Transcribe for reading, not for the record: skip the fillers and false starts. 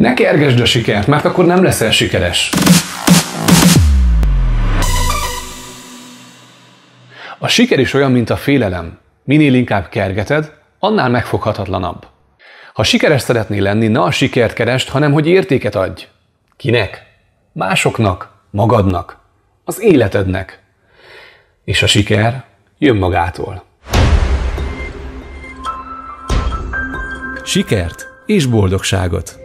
Ne kergesd a sikert, mert akkor nem leszel sikeres. A siker is olyan, mint a félelem. Minél inkább kergeted, annál megfoghatatlanabb. Ha sikeres szeretnél lenni, ne a sikert keresd, hanem hogy értéket adj. Kinek? Másoknak, magadnak, az életednek. És a siker jön magától. Sikert és boldogságot!